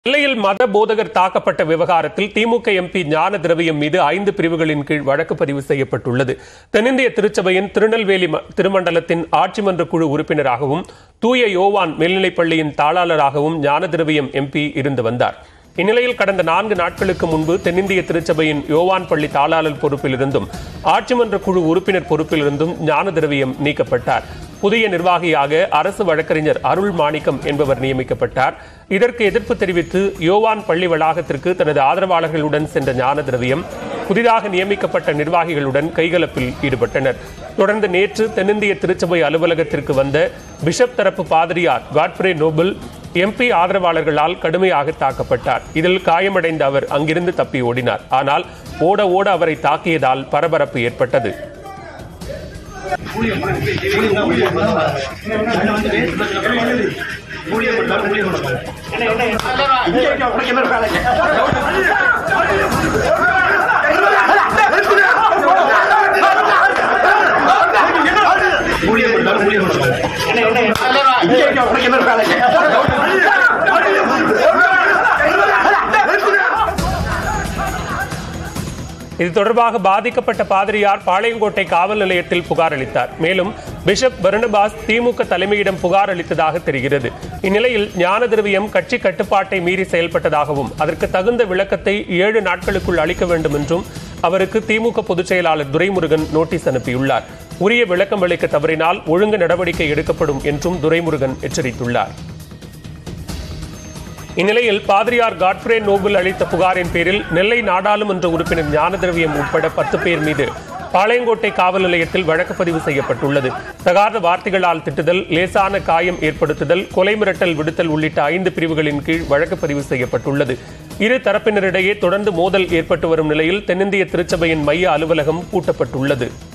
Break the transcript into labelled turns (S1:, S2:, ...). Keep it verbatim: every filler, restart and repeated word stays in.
S1: நெல்லையில் மத போதகர் தாக்கப்பட்ட விவகாரத்தில் திமுக எம்பி ஞான திரவியம் மீது ஐந்து பிரிவுகளின் கீழ் வழக்கு பதிவு செய்யப்பட்டுள்ளது. தென்னிந்திய திருச்சபையின் திருநெல்வேலி திருமண்டலத்தின் ஆட்சி மன்ற குழு உறுப்பினராகவும் தூய யோவான் மேல்நிலைப்பள்ளியின் தாளாளராகவும் ஞான திரவியம் எம்பி இருந்து வந்தார். இந்நிலையில் கடந்த நான்கு நாட்களுக்கு முன்பு தென்னிந்திய திருச்சபையின் யோவான் பள்ளி தாளாளர் பொறுப்பிலிருந்தும் ஆட்சி மன்ற குழு உறுப்பினர் பொறுப்பிலிருந்தும் ஞான திரவியம் நீக்கப்பட்டார். புதிய நிர்வாகியாக அரசு வழக்கறிஞர் அருள் மாணிக்கம் என்பவர் நியமிக்கப்பட்டார். இதற்கு எதிர்ப்பு தெரிவித்து யோவான் பள்ளி வளாகத்திற்கு தனது ஆதரவாளர்களுடன் சென்ற ஞான திரவியம் புதிதாக நியமிக்கப்பட்ட நிர்வாகிகளுடன் கைகலப்பில் ஈடுபட்டனர். தொடர்ந்து நேற்று தென்னிந்திய திருச்சபை அலுவலகத்திற்கு வந்த பிஷப் தரப்பு பாதிரியார் காட்ஃப்ரே நோபல் எம்பி ஆதரவாளர்களால் கடுமையாக தாக்கப்பட்டார். இதில் காயமடைந்த அவர் அங்கிருந்து தப்பி ஓடினார். ஆனால் ஓட ஓட அவரை தாக்கியதால் பரபரப்பு ஏற்பட்டது. இது தொடர்பாக பாதிக்கப்பட்ட பாதிரியார் பாளையங்கோட்டை காவல் நிலையத்தில் புகார் அளித்தார். மேலும் பிஷப் பர்னபாஸ் திமுக தலைமையிடம் புகார் அளித்ததாக தெரிகிறது. இந்நிலையில் ஞான திரவியம் கட்சி கட்டுப்பாட்டை மீறி செயல்பட்டதாகவும் அதற்கு தகுந்த விளக்கத்தை ஏழு நாட்களுக்குள் அளிக்க வேண்டும் என்றும் அவருக்கு திமுக பொதுச் செயலாளர் துரைமுருகன் நோட்டீஸ் அனுப்பியுள்ளார். உரிய விளக்கம் அளிக்க தவறினால் ஒழுங்கு நடவடிக்கை எடுக்கப்படும் என்றும் துரைமுருகன் எச்சரித்துள்ளார். இந்நிலையில் பாதிரியார் காட்ஃப்ரே நோபல் அளித்த புகாரின் பேரில் நெல்லை நாடாளுமன்ற உறுப்பினர் ஞான திரவியம் உட்பட பத்து பேர் மீது பாளையங்கோட்டை காவல் நிலையத்தில் வழக்கு பதிவு செய்யப்பட்டுள்ளது. தகாத வார்த்தைகளால் திட்டுதல், லேசான காயம் ஏற்படுத்துதல், கொலை மிரட்டல் விடுத்தல் உள்ளிட்ட ஐந்து பிரிவுகளின் கீழ் வழக்கு பதிவு செய்யப்பட்டுள்ளது. இரு தரப்பினரிடையே தொடர்ந்து மோதல் ஏற்பட்டு வரும் நிலையில் தென்னிந்திய திருச்சபையின் மைய அலுவலகம் பூட்டப்பட்டுள்ளது.